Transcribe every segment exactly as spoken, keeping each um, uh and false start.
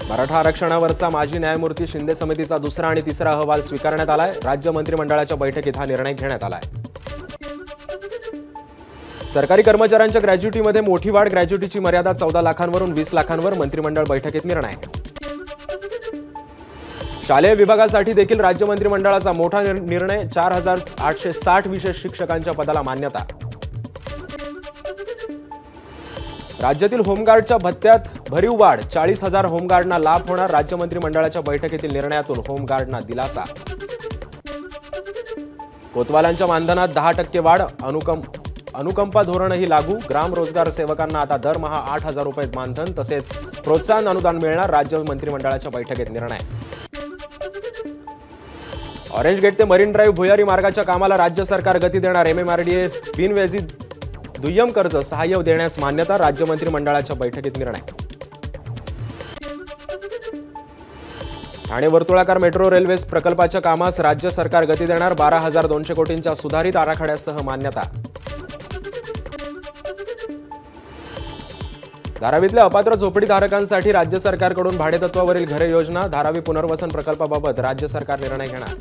मराठा आरक्षणावरचा माजी न्यायमूर्ती शिंदे समितीचा दुसरा आणि तिसरा अहवाल स्वीकारण्यात आलाय। राज्य मंत्रिमंडळाच्या बैठकीत हा निर्णय घेण्यात आलाय। सरकारी कर्मचाऱ्यांच्या ग्रॅज्युटीमध्ये मोठी वाढ, ग्रॅज्युटीची मर्यादा चौदा लाखांवरून वीस लाखांवर, मंत्रिमंडळ बैठकीत निर्णय। शालेय विभागासाठी देखील राज्य मंत्रिमंडळाचा मोठा निर्णय, चार हजार आठशे साठ विशेष शिक्षकांच्या पदाला मान्यता। राज्यातील होमगार्डच्या भत्त्यात भरीव वाढ, चाळीस हजार होमगार्डना लाभ होणार, राज्य मंत्रिमंडळाच्या बैठकीतील निर्णयातून होमगार्डना दिलासा। कोतवालांच्या मानधनात दहा टक्के वाढ, अनुकंप अनुकंपा धोरणही लागू, ग्राम रोजगार सेवकांना आता दरमहा आठ हजार रुपये मानधन तसेच प्रोत्साहन अनुदान मिळणार, राज्य मंत्रिमंडळाच्या बैठकीत निर्णय। ऑरेंज गेट ते मरीन ड्राईव्ह भुयारी मार्गाच्या कामाला राज्य सरकार गती देणार, एमएमआरडीए बिनव्याजी दुय्यम कर्ज सहाय्य देण्यास मान्यता, राज्य मंत्रिमंडळाच्या बैठकीत निर्णय। ठाणे वर्तुळाकार मेट्रो रेल्वे प्रकल्पाच्या कामास राज्य सरकार गती देणार, बारा हजार दोनशे कोटींच्या सुधारित आराखड्यासह मान्यता। धारावीतल्या अपात्र झोपडीधारकांसाठी राज्य सरकारकडून भाडेतत्वावरील घरे योजना, धारावी पुनर्वसन प्रकल्पाबाबत राज्य सरकार निर्णय घेणार।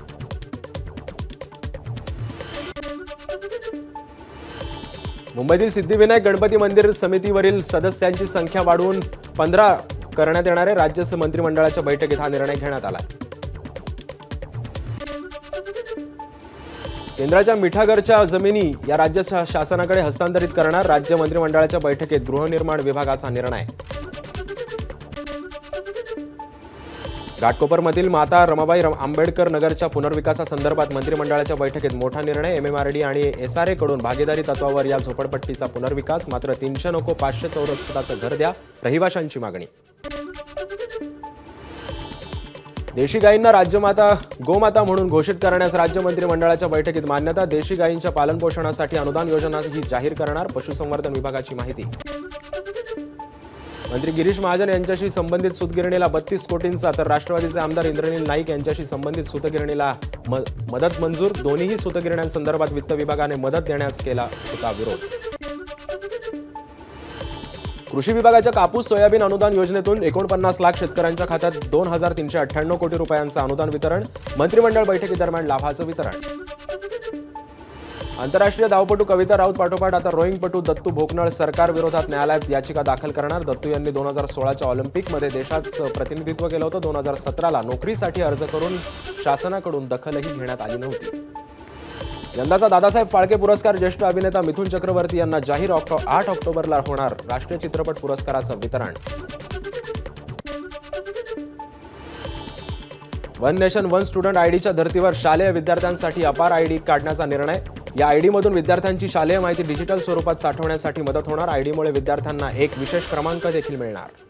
मुंबईतील सिद्धिविनायक गणपती मंदिर समितीवरील सदस्यांची संख्या वाढवून पंधरा करण्यात येणार आहे, राज्य मंत्रिमंडळाच्या बैठकीत हा निर्णय घेण्यात आला। केंद्राच्या मिठागरच्या जमिनी या राज्य शासनाकडे हस्तांतरित करणार, राज्य मंत्रिमंडळाच्या बैठकीत गृहनिर्माण विभागाचा निर्णय। घाटकोपरमधील माता रमाबाई आंबेडकर नगरच्या पुनर्विकासासंदर्भात मंत्रिमंडळाच्या बैठकीत मोठा निर्णय, एमएमआरडी आणि एसआरए कडून भागीदारी तत्वावर या झोपडपट्टीचा पुनर्विकास, मात्र तीनशे नको पाचशे चौरस फुटाचं घर द्या, रहिवाशांची मागणी। देशी गायींना राज्यमाता गोमाता म्हणून घोषित करण्यास राज्य मंत्रिमंडळाच्या बैठकीत मान्यता, देशी गायींच्या पालनपोषणासाठी अनुदान योजनाही जाहीर करणार, पशुसंवर्धन विभागाची माहिती। मंत्री गिरीश महाजन यांच्याशी संबंधित सूतगिरणीला बत्तीस कोटींचा तर राष्ट्रवादीचे आमदार इंद्रनील नाईक यांच्याशी संबंधित सूतगिरणीला मदत मंजूर, दोन्ही सूतगिरण्यांसंदर्भात वित्त विभागाने मदत देण्यास केला होता विरोध। कृषी विभागाच्या कापूस सोयाबीन अनुदान योजनेतून एकोणपन्नास लाख शेतकऱ्यांच्या खात्यात दोन हजार तीनशे अठ्ठ्याण्णव कोटी रुपयांचं अनुदान वितरण, मंत्रिमंडळ बैठकीदरम्यान लाभाचं वितरण। आंतरराष्ट्रीय धावपटू कविता राऊत पाठोपाठ आता रोईंगपटू दत्तू भोकनळ सरकार विरोधात न्यायालयात याचिका दाखल करणार। दत्तू यांनी दोन हजार सोळाच्या ऑलिम्पिकमध्ये देशाचं प्रतिनिधित्व केलं होतं, दोन हजार सतराला नोकरीसाठी अर्ज करून शासनाकडून दखलही घेण्यात आली नव्हती। यंदाचा दादासाहेब फाळके पुरस्कार ज्येष्ठ अभिनेता मिथुन चक्रवर्ती यांना जाहीर, आठ ऑक्टोबरला होणार राष्ट्रीय चित्रपट पुरस्काराचं वितरण। वन नेशन वन स्टुडंट आयडीच्या धर्तीवर शालेय विद्यार्थ्यांसाठी अपार आयडी काढण्याचा निर्णय, या आयडीमधून विद्यार्थ्यांची शालेय माहिती डिजिटल स्वरूपात साठवण्यासाठी मदत होणार, आयडीमुळे विद्यार्थ्यांना एक विशेष क्रमांक देखील मिळणार।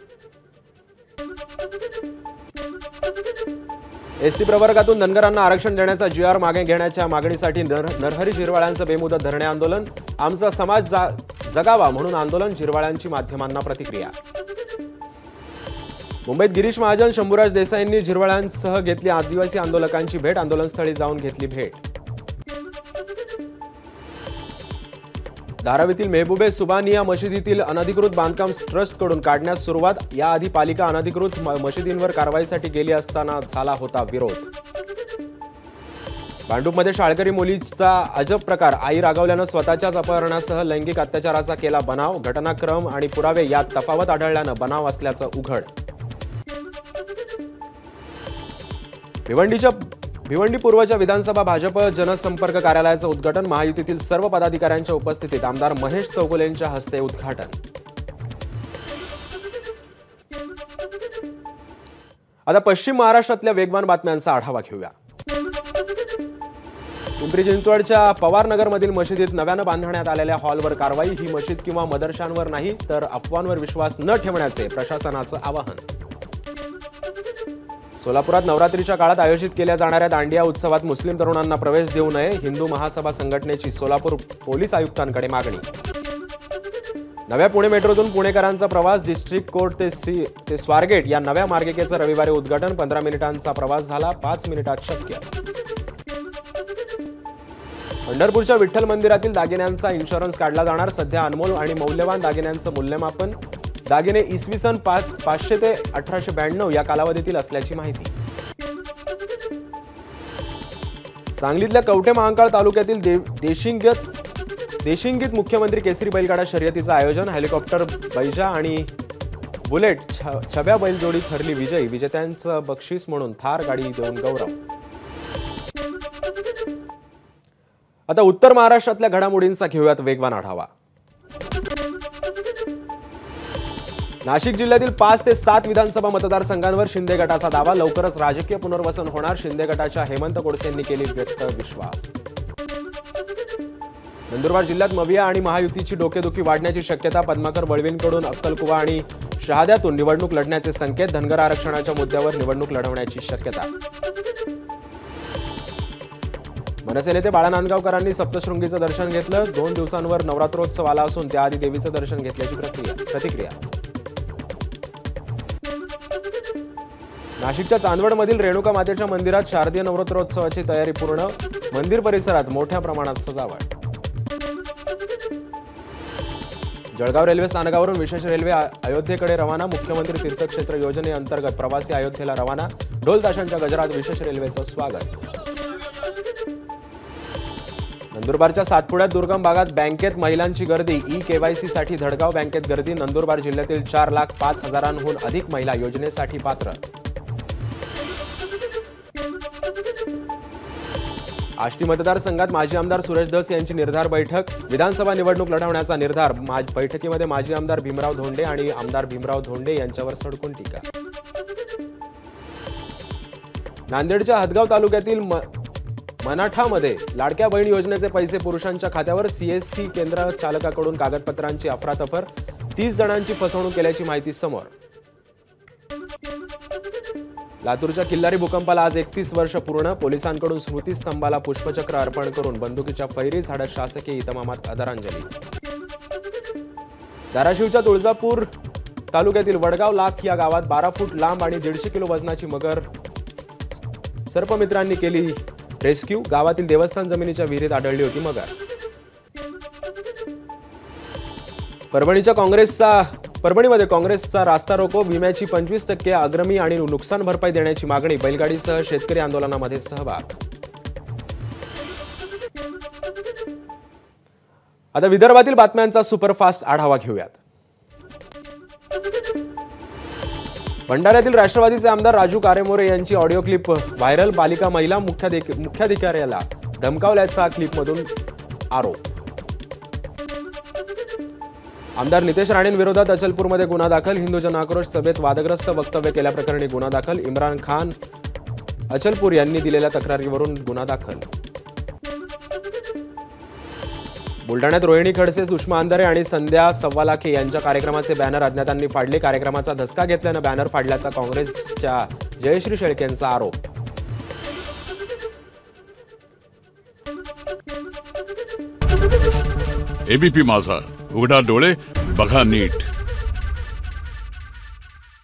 एसटी प्रवर्गातून धनगरांना आरक्षण देण्याचा जी आर मागे घेण्याच्या मागणीसाठी नरहरी झिरवाळ्यांचं बेमुदत धरणे आंदोलन, आमचा समाज जगावा म्हणून आंदोलन, झिरवाळ्यांची माध्यमांना प्रतिक्रिया। मुंबईत गिरीश महाजन, शंभूराज देसाईंनी झिरवाळ्यांसह घेतली आदिवासी आंदोलकांची भेट, आंदोलनस्थळी जाऊन घेतली भेट। धारावीतील मेहबूबे सुबानिया मशिदीतील अनधिकृत बांधकाम ट्रस्टकडून काढण्यास सुरुवात, याआधी पालिका अनधिकृत मशिदींवर कारवाईसाठी गेली असताना झाला होता विरोध। भांडूपमध्ये शाळकरी मुलीचा अजब प्रकार, आई रागावल्यानं स्वतःच्याच अपहरणासह लैंगिक अत्याचाराचा केला बनाव, घटनाक्रम आणि पुरावे यात तफावत आढळल्यानं बनाव असल्याचं उघड। भिवंडीच्या भिवंडी पूर्वच्या विधानसभा भाजप जनसंपर्क कार्यालयाचं उद्घाटन, महायुतीतील सर्व पदाधिकाऱ्यांच्या उपस्थितीत आमदार महेश चौगुलेंच्या हस्ते उद्घाटन। आता पश्चिम महाराष्ट्रातल्या वेगवान बातम्यांचा आढावा घेऊया। पिंपरी चिंचवडच्या पवारनगरमधील मशिदीत नव्यानं बांधण्यात आलेल्या हॉलवर कारवाई, ही मशीद किंवा मदरशांवर नाही तर अफवांवर विश्वास न ठेवण्याचे प्रशासनाचं आवाहन। सोलापुरात नवरात्रीच्या काळात आयोजित केल्या जाणाऱ्या दांडिया उत्सवात मुस्लिम तरुणांना प्रवेश देऊ नये, हिंदू महासभा संघटनेची सोलापूर पोलीस आयुक्तांकडे मागणी। नव्या पुणे मेट्रोतून पुणेकरांचा प्रवास, डिस्ट्रिक्ट कोर्ट ते सी ते स्वारगेट या नव्या मार्गिकेचं रविवारी उद्घाटन, पंधरा मिनिटांचा प्रवास झाला पाच मिनिटात शक्य। पंढरपूरच्या विठ्ठल मंदिरातील दागिन्यांचा इन्शुरन्स काढला जाणार, सध्या अनमोल आणि मौल्यवान दागिन्यांचं मूल्यमापन, दागिने इसवी सन पाचशे ते अठराशे ब्याण्णव या कालावधीतील असल्याची माहिती. सांगलीतल्या कवठे महांकाळ तालुक्यातील देशिंगीत देशिंगीत मुख्यमंत्री केसरी बैलगाडा शर्यतीचं आयोजन. हेलिकॉप्टर बैजा आणि बुलेट छब्या बैलजोडी ठरली विजयी. विजेत्यांचं बक्षीस म्हणून थार गाडी देऊन गौरव. आता उत्तर महाराष्ट्रातल्या घडामोडींचा घेऊयात वेगवान आढावा. नाशिक जिल्ह्यातील पाच ते सात विधानसभा मतदारसंघांवर शिंदे गटाचा दावा. लवकरच राजकीय पुनर्वसन होणार. शिंदे गटाच्या हेमंत गोडसेंनी केली व्यक्त विश्वास. नंदुरबार जिल्ह्यात मविया आणि महायुतीची डोकेदुखी वाढण्याची शक्यता. पद्माकर वळवींकडून अक्कलकुवा आणि शहाद्यातून निवडणूक लढण्याचे संकेत. धनगर आरक्षणाच्या मुद्द्यावर निवडणूक लढवण्याची शक्यता. मनसे नेते बाळा नांदगावकरांनी सप्तशृंगीचं दर्शन घेतलं. दोन दिवसांवर नवरात्रोत्सव आला असून त्याआधी देवीचं दर्शन घेतल्याची प्रक्रिया प्रतिक्रिया. नाशिकच्या चांदवडमधील रेणुका मातेच्या मंदिरात शारदीय नवरात्रोत्सवाची तयारी पूर्ण. मंदिर परिसरात मोठ्या प्रमाणात सजावट. जळगाव रेल्वे स्थानकावरून विशेष रेल्वे अयोध्येकडे रवाना. मुख्यमंत्री तीर्थक्षेत्र योजनेअंतर्गत प्रवासी अयोध्येला रवाना. ढोल ताशांच्या गजरात विशेष रेल्वेचं स्वागत. नंदुरबारच्या सातपुड्यात दुर्गम भागात बँकेत महिलांची गर्दी. ई केवायसी साठी धडगाव बँकेत गर्दी. नंदुरबार जिल्ह्यातील चार लाख पाच हजारांहून अधिक महिला योजनेसाठी पात्र. आष्टी मतदारसंघात माजी आमदार सुरेश धस यांची निर्धार बैठक. विधानसभा निवडणूक लढवण्याचा निर्धार. बैठकीमध्ये माजी आमदार भीमराव धोंडे आणि आमदार भीमराव धोंडे यांच्यावर सडकून टीका. नांदेडच्या हदगाव तालुक्यातील मनाठामध्ये लाडक्या बहीण योजनेचे पैसे पुरुषांच्या खात्यावर. सीएससी केंद्र चालकाकडून कागदपत्रांची अफरातफर. तीस जणांची फसवणूक केल्याची माहिती समोर. लातूरच्या किल्लारी भूकंपाला आज एकतीस वर्ष पूर्ण. पोलिसांकडून स्मृतीस्तंभाला पुष्पचक्र अर्पण करून बंदुकीच्या फैरी झाडत शासकीय इतमामात आदरांजली. धाराशिवच्या तुळजापूर तालुक्यातील वडगाव लाख या गावात बारा फूट लांब आणि दीडशे किलो वजनाची मगर सर्पमित्रांनी केली रेस्क्यू. गावातील देवस्थान जमिनीच्या विहिरीत आढळली होती मगर. परभणीच्या काँग्रेसचा परभणीमध्ये काँग्रेसचा रास्ता रोको. विम्याची पंचवीस टक्के अग्रिमी आणि नुकसान भरपाई देण्याची मागणी. बैलगाडीसह शेतकरी आंदोलनामध्ये सहभाग. आता विदर्भातील बातम्यांचा सुपरफास्ट आढावा घेऊयात. भंडाऱ्यातील राष्ट्रवादीचे आमदार राजू कारेमोरे यांची ऑडिओ क्लिप व्हायरल. बालिका महिला मुख्याधिकाऱ्याला धमकावल्याचा क्लिपमधून आरोप. आमदार नितेश राणेंविरोधात अचलपूरमध्ये गुन्हा दाखल. हिंदू जन आक्रोश सभेत वादग्रस्त वक्तव्य केल्याप्रकरणी गुन्हा दाखल. इम्रान खान अचलपूर यांनी दिलेल्या तक्रारीवरून गुन्हा दाखल. बुलढाण्यात रोहिणी खडसे, सुषमा अंधारे आणि संध्या सव्वालाखे यांच्या कार्यक्रमाचे बॅनर अज्ञातांनी फाडले. कार्यक्रमाचा धसका घेतल्यानं बॅनर फाडल्याचा काँग्रेसच्या जयश्री शेळकेंचा आरोप. एबीपी माझा, उघडा डोळे बघा नीट.